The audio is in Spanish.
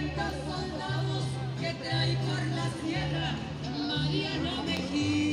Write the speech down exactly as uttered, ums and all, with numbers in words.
cuarenta soldados que trae por la sierra Mariano Mejía.